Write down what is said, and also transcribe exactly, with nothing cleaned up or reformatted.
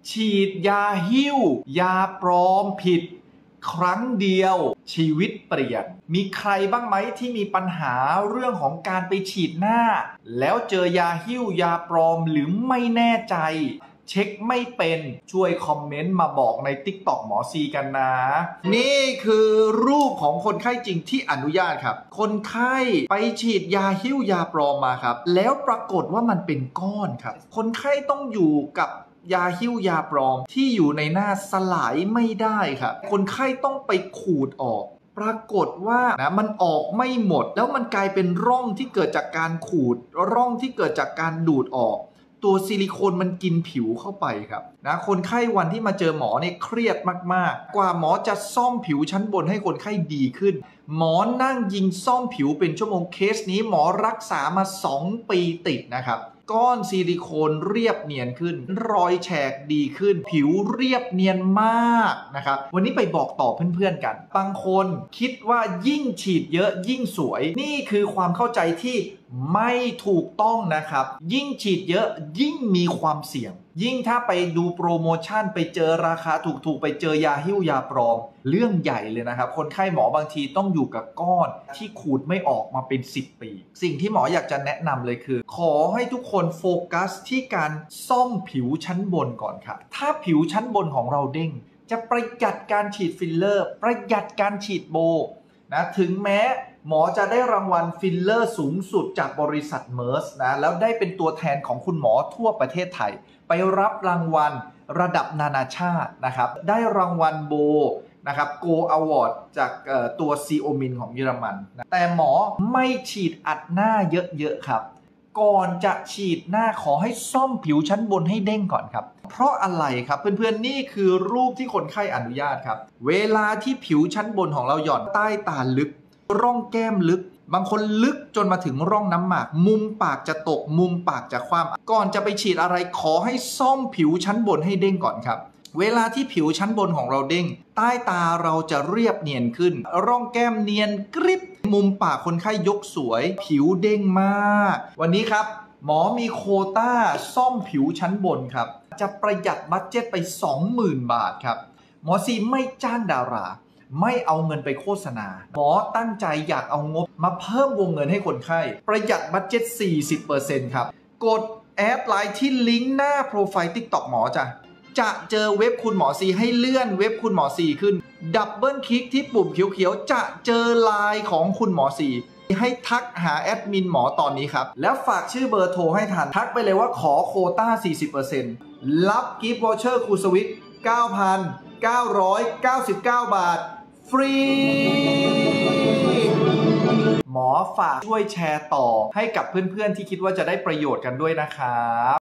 ฉีดยาหิ้วยาปลอมผิดครั้งเดียวชีวิตเปลี่ยนมีใครบ้างไหมที่มีปัญหาเรื่องของการไปฉีดหน้าแล้วเจอยาหิ้วยาปลอมหรือไม่แน่ใจเช็คไม่เป็นช่วยคอมเมนต์มาบอกใน ติ๊กต็อก หมอซีกันนะนี่คือรูปของคนไข้จริงที่อนุญาตครับคนไข้ไปฉีดยาหิ้วยาปลอมมาครับแล้วปรากฏว่ามันเป็นก้อนครับคนไข้ต้องอยู่กับยาหิ้วยาปลอมที่อยู่ในหน้าสลายไม่ได้ครับคนไข้ต้องไปขูดออกปรากฏว่านะมันออกไม่หมดแล้วมันกลายเป็นร่องที่เกิดจากการขูดร่องที่เกิดจากการดูดออกตัวซิลิโคนมันกินผิวเข้าไปครับนะคนไข้วันที่มาเจอหมอเนี่ยเครียดมากๆกว่าหมอจะซ่อมผิวชั้นบนให้คนไข้ดีขึ้นหมอนั่งยิงซ่อมผิวเป็นชั่วโมงเคสนี้หมอรักษามาสองปีติดนะครับก้อนซิลิโคนเรียบเนียนขึ้นรอยแฉกดีขึ้นผิวเรียบเนียนมากนะครับวันนี้ไปบอกต่อเพื่อนๆกันบางคนคิดว่ายิ่งฉีดเยอะยิ่งสวยนี่คือความเข้าใจที่ไม่ถูกต้องนะครับยิ่งฉีดเยอะยิ่งมีความเสี่ยงยิ่งถ้าไปดูโปรโมชั่นไปเจอราคาถูกๆไปเจอยาหิ้วยาปลอมเรื่องใหญ่เลยนะครับคนไข้หมอบางทีต้องอยู่กับก้อนที่ขูดไม่ออกมาเป็นสิบปีสิ่งที่หมออยากจะแนะนำเลยคือขอให้ทุกคนโฟกัสที่การซ่อมผิวชั้นบนก่อนครับถ้าผิวชั้นบนของเราเด้งจะประหยัดการฉีดฟิลเลอร์ประหยัดการฉีดโบนะถึงแม้หมอจะได้รางวัลฟิลเลอร์สูงสุดจากบริษัทเมอร์สนะแล้วได้เป็นตัวแทนของคุณหมอทั่วประเทศไทยไปรับรางวัลระดับนานาชาตินะครับได้รางวัลโบนะครับโกอวอร์ดจากตัวซีโอมินของเยอรมันนะแต่หมอไม่ฉีดอัดหน้าเยอะๆครับก่อนจะฉีดหน้าขอให้ซ่อมผิวชั้นบนให้เด้งก่อนครับเพราะอะไรครับเพื่อนๆนี่คือรูปที่คนไข้อนุญาตครับเวลาที่ผิวชั้นบนของเราหย่อนใต้ตาลึกร่องแก้มลึกบางคนลึกจนมาถึงร่องน้ำหมากมุมปากจะตกมุมปากจะคว่ำก่อนจะไปฉีดอะไรขอให้ซ่อมผิวชั้นบนให้เด้งก่อนครับเวลาที่ผิวชั้นบนของเราเด้งใต้ตาเราจะเรียบเนียนขึ้นร่องแก้มเนียนกริบมุมปากคนไข้ยกสวยผิวเด้งมากวันนี้ครับหมอมีโควต้าซ่อมผิวชั้นบนครับจะประหยัดบัดเจ็ตไป สองหมื่น บาทครับหมอซีไม่จ้างดาราไม่เอาเงินไปโฆษณาหมอตั้งใจอยากเอางบมาเพิ่มวงเงินให้คนไข้ประหยัดบัดเจ็ต สี่สิบเปอร์เซ็นต์ ครับกดแอดไลน์ที่ลิงก์หน้าโปรไฟล์ ติ๊กต็อก หมอจ้ะจะเจอเว็บคุณหมอซีให้เลื่อนเว็บคุณหมอซีขึ้นดับเบิลคลิกที่ปุ่มเขียวๆจะเจอไลน์ของคุณหมอซีให้ทักหาแอดมินหมอตอนนี้ครับแล้วฝากชื่อเบอร์โทรให้ทันทักไปเลยว่าขอโควต้า สี่สิบเปอร์เซ็นต์ รับกิฟต์วอเชอร์คูสวิต เก้าพันเก้าร้อยเก้าสิบเก้า บาทฟรีหมอฝากช่วยแชร์ต่อให้กับเพื่อนๆที่คิดว่าจะได้ประโยชน์กันด้วยนะครับ